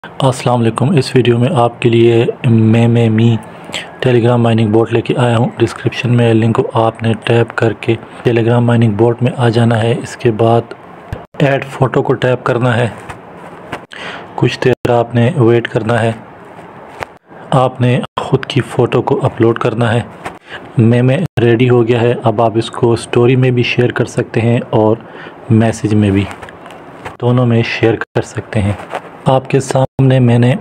अस्सलाम वालेकुम। इस वीडियो में आपके लिए मी टेलीग्राम माइनिंग बोट लेके आया हूँ। डिस्क्रिप्शन में लिंक को आपने टैप करके टेलीग्राम माइनिंग बोट में आ जाना है। इसके बाद ऐड फ़ोटो को टैप करना है। कुछ देर आपने वेट करना है। आपने ख़ुद की फ़ोटो को अपलोड करना है। मेमे रेडी हो गया है। अब आप इसको स्टोरी में भी शेयर कर सकते हैं और मैसेज में भी, दोनों में शेयर कर सकते हैं। आपके सामने मैंने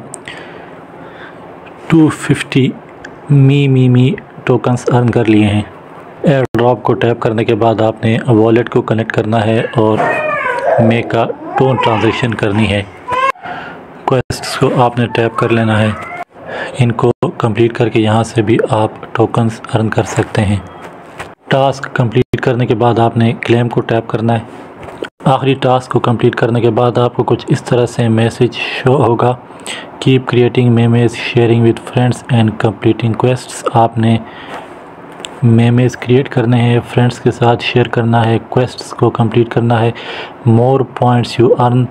250 मी टोकन्स अर्न कर लिए हैं। एयर ड्रॉप को टैप करने के बाद आपने वॉलेट को कनेक्ट करना है और मे का टोन ट्रांजैक्शन करनी है। क्वेस्ट्स को आपने टैप कर लेना है। इनको कंप्लीट करके यहाँ से भी आप टोकन्स अर्न कर सकते हैं। टास्क कंप्लीट करने के बाद आपने क्लेम को टैप करना है। आखिरी टास्क को कंप्लीट करने के बाद आपको कुछ इस तरह से मैसेज शो होगा, keep creating memes, sharing with friends and completing quests. आपने मेमेज क्रिएट करने हैं, फ्रेंड्स के साथ शेयर करना है, क्वेस्ट्स को कंप्लीट करना है। More points you earn,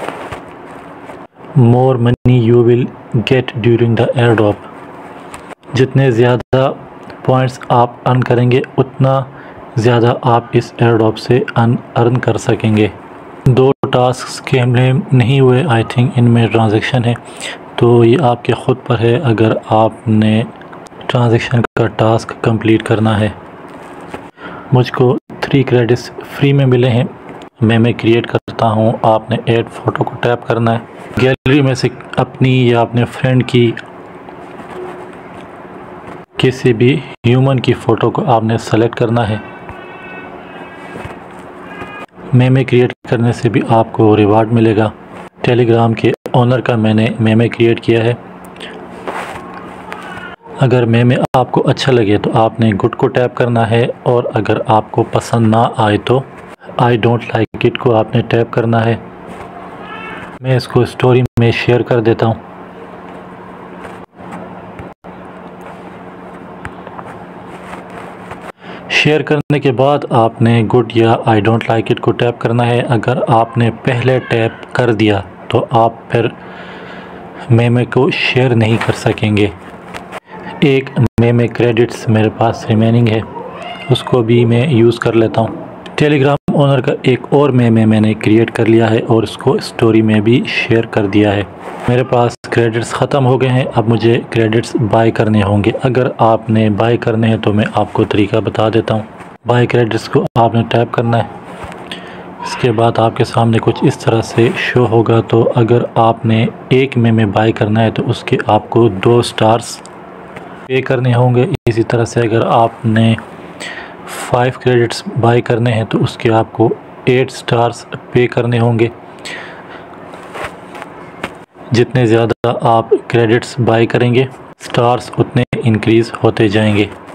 more money you will get during the air drop. जितने ज़्यादा पॉइंट्स आप अर्न करेंगे उतना ज़्यादा आप इस एयर ड्रॉप से अर्न कर सकेंगे। 2 टास्क के में नहीं हुए, आई थिंक इनमें ट्रांजैक्शन है, तो ये आपके ख़ुद पर है अगर आपने ट्रांजैक्शन का टास्क कंप्लीट करना है। मुझको 3 क्रेडिट्स फ्री में मिले हैं। मैं क्रिएट करता हूँ। आपने ऐड फ़ोटो को टैप करना है। गैलरी में से अपनी या अपने फ्रेंड की किसी भी ह्यूमन की फ़ोटो को आपने सेलेक्ट करना है। मेमे क्रिएट करने से भी आपको रिवार्ड मिलेगा। टेलीग्राम के ओनर का मैंने मेमे क्रिएट किया है। अगर मेमे आपको अच्छा लगे तो आपने गुड को टैप करना है और अगर आपको पसंद ना आए तो आई डोंट लाइक इट को आपने टैप करना है। मैं इसको स्टोरी में शेयर कर देता हूँ। शेयर करने के बाद आपने गुड या आई डोंट लाइक इट को टैप करना है। अगर आपने पहले टैप कर दिया तो आप फिर मेमे को शेयर नहीं कर सकेंगे। एक मेमे क्रेडिट्स मेरे पास रिमेनिंग है, उसको भी मैं यूज़ कर लेता हूँ। टेलीग्राम ओनर का एक और मेमे मैंने क्रिएट कर लिया है और उसको स्टोरी में भी शेयर कर दिया है। मेरे पास क्रेडिट्स ख़त्म हो गए हैं। अब मुझे क्रेडिट्स बाय करने होंगे। अगर आपने बाय करने हैं तो मैं आपको तरीका बता देता हूँ। बाय क्रेडिट्स को आपने टैप करना है। इसके बाद आपके सामने कुछ इस तरह से शो होगा। तो अगर आपने एक मेमे बाय करना है तो उसके आपको 2 स्टार्स पे करने होंगे। इसी तरह से अगर आपने 5 क्रेडिट्स बाय करने हैं तो उसके आपको 8 स्टार्स पे करने होंगे। जितने ज़्यादा आप क्रेडिट्स बाय करेंगे स्टार्स उतने इंक्रीज़ होते जाएंगे।